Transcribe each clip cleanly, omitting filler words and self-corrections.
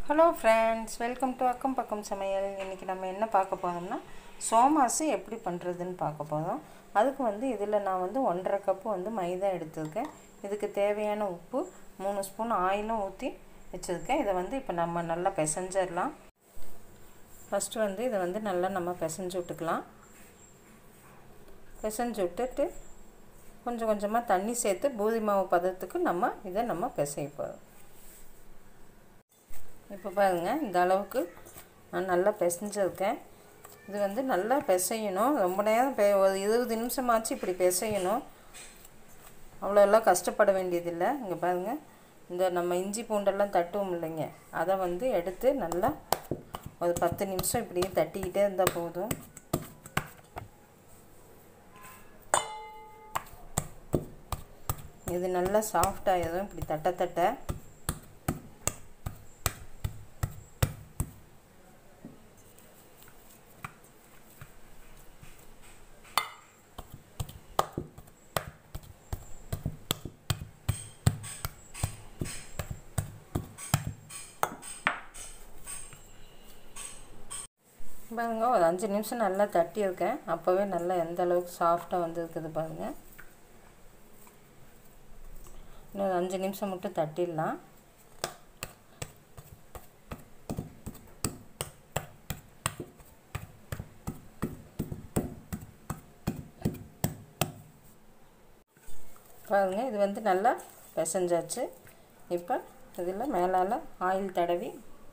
Hello friends, welcome to அக்கம் பக்கம் சமையல். இன்றைக்கி நம்ம என்ன பார்க்க போகிறோம்னா சோமாசு எப்படி பண்ணுறதுன்னு பார்க்க போகிறோம். அதுக்கு இதில் நான் 1.5 கப்பு மைதா எடுத்துருக்கேன். இதுக்கு தேவையான உப்பு, 3 ஸ்பூன் ஆயிலும் ஊற்றி வச்சுருக்கேன். இதை இப்போ நம்ம நல்லா பிசைஞ்சிடலாம். ஃபஸ்ட்டு இதை நல்லா நம்ம பிசைஞ்சு விட்டுக்கலாம். பிசைஞ்சு விட்டுட்டு கொஞ்சம் கொஞ்சமாக தண்ணி சேர்த்து பூரி மாவு பதத்துக்கு நம்ம பிசைய போகிறோம். இப்போ பாருங்கள், இந்த அளவுக்கு நான் நல்லா பிசைஞ்சிருக்கேன். இது நல்லா பிசையணும். ரொம்ப நேரம் ஒரு 20 நிமிஷமாச்சு இப்படி பிசையணும். அவ்வளோலாம் கஷ்டப்பட வேண்டியதில்லை. இங்கே பாருங்கள், இந்த நம்ம இஞ்சி பூண்டெல்லாம் தட்டுவோம் இல்லைங்க, அதை எடுத்து நல்லா ஒரு 10 நிமிஷம் இப்படியே தட்டிக்கிட்டே இருந்தால் போதும். இது நல்லா சாஃப்டாகிடும் இப்படி தட்ட. பாருங்க, ஒரு 5 நிமிஷம் நல்லா தட்டியிருக்கேன். அப்போவே நல்லா எந்த அளவுக்கு சாஃப்டாக வந்துருக்குது பாருங்கள். இன்னொரு 5 நிமிஷம் மட்டும் தட்டிடலாம். பாருங்கள், இது நல்லா பிசைஞ்சாச்சு. இப்போ இதில் மேலால் ஆயில் தடவி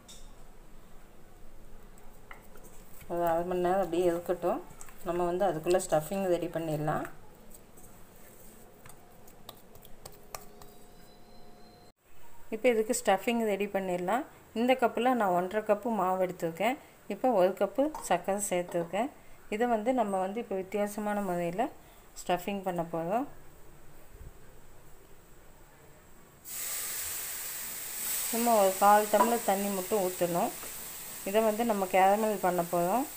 ஒரு அரை மணி நேரம் அப்படியே இருக்கட்டும். நம்ம அதுக்குள்ளே ஸ்டஃபிங் ரெடி பண்ணிடலாம். இப்போ இதுக்கு ஸ்டஃபிங் ரெடி பண்ணிடலாம். இந்த கப்பில் நான் 1.5 கப்பு மாவு எடுத்துருக்கேன். இப்போ 1 கப்பு சர்க்கரை சேர்த்துருக்கேன். இதை நம்ம இப்போ வித்தியாசமான முறையில் ஸ்டஃபிங் பண்ண போகிறோம். சும்மா ஒரு 1/4 டம்ளர் தண்ணி மட்டும் ஊற்றணும். இதை நம்ம கேரமல் பண்ண போகிறோம்.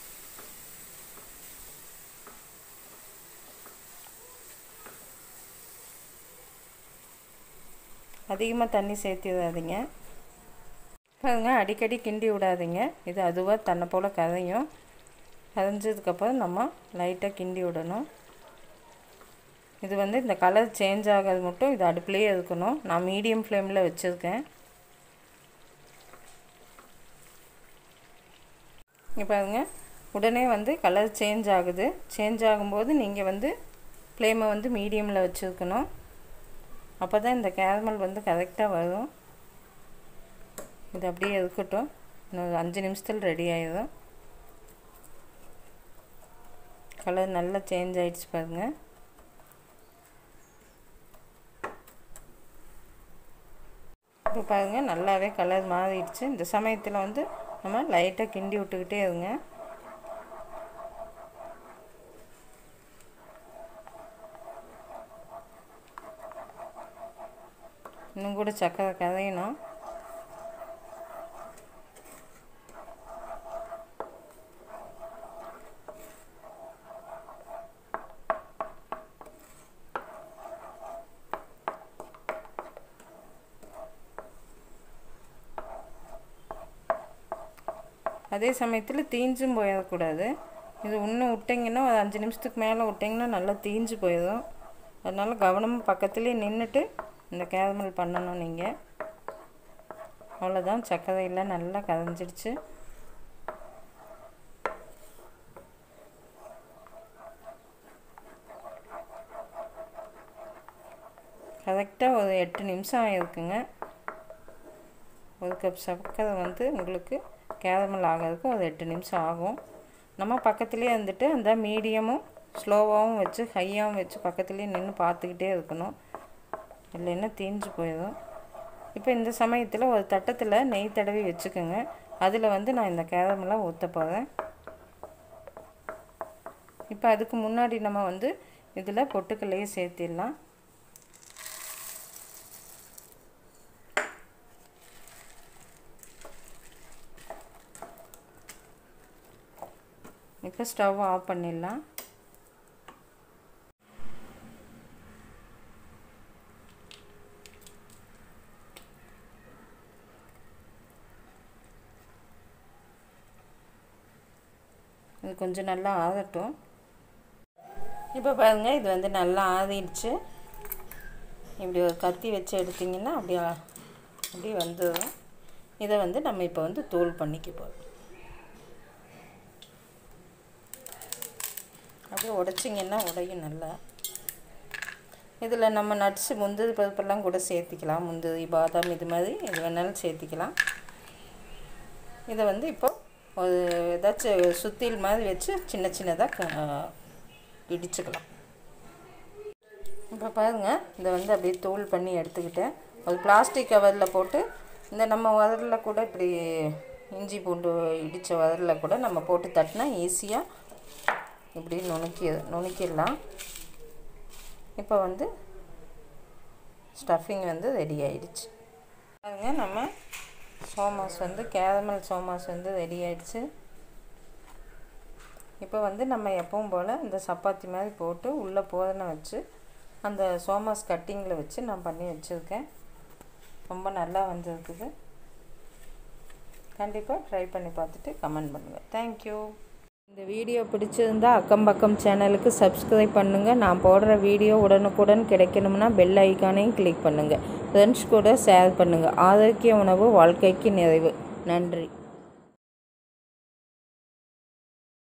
அதிகமாக தண்ணி சேர்த்திடாதீங்க. பாருங்க, அடிக்கடி கிண்டி விடாதீங்க. இது அதுவாக தன்னை போல் கரையும். கரைஞ்சதுக்கப்புறம் நம்ம லைட்டாக கிண்டி விடணும். இது இந்த கலர் சேஞ்ச் ஆகிறது மட்டும் இது அடுப்புலேயே இருக்கணும். நான் மீடியம் ஃப்ளேமில் வச்சுருக்கேன். இங்கே பாருங்கள், உடனே கலர் சேஞ்ச் ஆகுது. சேஞ்ச் ஆகும்போது நீங்கள் ஃப்ளேமை மீடியமில் வச்சுருக்கணும். அப்போ தான் இந்த கேரமல் கரெக்டாக வரும். இது அப்படியே இருக்கட்டும். இன்னொரு 5 நிமிஷத்தில் ரெடி ஆகிடும். கலர் நல்லா சேஞ்ச் ஆகிடுச்சு பாருங்கள். இப்போ பாருங்கள், நல்லாவே கலர் மாறிடுச்சு. இந்த சமயத்தில் நம்ம லைட்டாக கிண்டி விட்டுக்கிட்டே இருங்க. இன்னும் கூட சக்கரை கரையணும். அதே சமயத்தில் தீஞ்சும் போயிடக்கூடாது. இது இன்னும் விட்டிங்கன்னா ஒரு 5 நிமிஷத்துக்கு மேலே விட்டிங்கன்னா நல்லா தீஞ்சு போயிடும். அதனால் கவனமாக பக்கத்துலேயே நின்றுட்டு இந்த கேரமல் பண்ணணும் நீங்கள். அவ்வளோதான், சர்க்கரையெல்லாம் நல்லா கரைஞ்சிடுச்சு. கரெக்டாக ஒரு 8 நிமிஷம் ஆகிருக்குங்க. 1 கப் சர்க்கரை உங்களுக்கு கேரமல் ஆகிறதுக்கு ஒரு 8 நிமிஷம் ஆகும். நம்ம பக்கத்துலேயே இருந்துட்டு அந்த மீடியமும் ஸ்லோவாகவும் வச்சு ஹையாகவும் வச்சு பக்கத்துலேயே நின்று பார்த்துக்கிட்டே இருக்கணும். இல்லைன்னா தீஞ்சு போயிடும். இப்போ இந்த சமயத்தில் ஒரு தட்டத்தில் நெய் தடவி வச்சுக்கோங்க. அதில் நான் இந்த கேரமெல்லாம் ஊற்ற போகிறேன். இப்போ அதுக்கு முன்னாடி நம்ம இதில் பொட்டுக்கல்லையே சேர்த்திடலாம். இப்போ ஸ்டவ் ஆஃப் பண்ணிடலாம். இது கொஞ்சம் நல்லா ஆறட்டும். இப்போ பாருங்கள், இது வந்து நல்லா ஆறிடுச்சு. இப்படி ஒரு கத்தி வச்சு எடுத்திங்கன்னா அப்படியே வந்துடும். இதை வந்து நம்ம இப்போ வந்து தூள் பண்ணிக்க போகிறோம். அப்படியே உடைச்சிங்கன்னா உடையும் நல்லா. இதில் நம்ம நட்ஸு முந்திரி பருப்பெல்லாம் கூட சேர்த்திக்கலாம். முந்திரி, பாதாம் இது மாதிரி எது வேணாலும் சேர்த்திக்கலாம். இதை வந்து இப்போ ஒரு ஏதாச்சும் சுத்தியல் மாதிரி வச்சு சின்ன சின்னதாக இடிச்சுக்கலாம். இப்போ பாருங்கள், இதை வந்து அப்படியே தூள் பண்ணி எடுத்துக்கிட்டேன். ஒரு பிளாஸ்டிக் கவரில் போட்டு இந்த நம்ம உரலில் கூட இப்படி இஞ்சி பூண்டு இடித்த உரலில் கூட நம்ம போட்டு தட்டினா ஈஸியாக இப்படி நுணுக்கிடலாம். இப்போ வந்து ஸ்டஃபிங் வந்து ரெடி ஆயிடுச்சு. பாருங்கள், நம்ம சோமாஸ் வந்து கேரமல் சோமாஸ் வந்து ரெடி ஆயிடுச்சு. இப்போ வந்து நம்ம எப்பவும் போல் இந்த சப்பாத்தி மாதிரி போட்டு உள்ளே போதனை வச்சு அந்த சோமாஸ் கட்டிங்கில் வச்சு நான் பண்ணி வச்சுருக்கேன். ரொம்ப நல்லா வந்துருக்குது. கண்டிப்பாக ட்ரை பண்ணி பார்த்துட்டு கமெண்ட் பண்ணுங்கள். தேங்க்யூ. இந்த வீடியோ பிடிச்சிருந்தா அக்கம் பக்கம் சேனலுக்கு சப்ஸ்கிரைப் பண்ணுங்கள். நான் போடுற வீடியோ உடனுக்குடன் கிடைக்கணும்னா பெல் ஐக்கானையும் கிளிக் பண்ணுங்கள். ஃப்ரெண்ட்ஸ் கூட ஷேர் பண்ணுங்கள். ஆரோக்கிய உணவு வாழ்க்கைக்கு நிறைவு. நன்றி.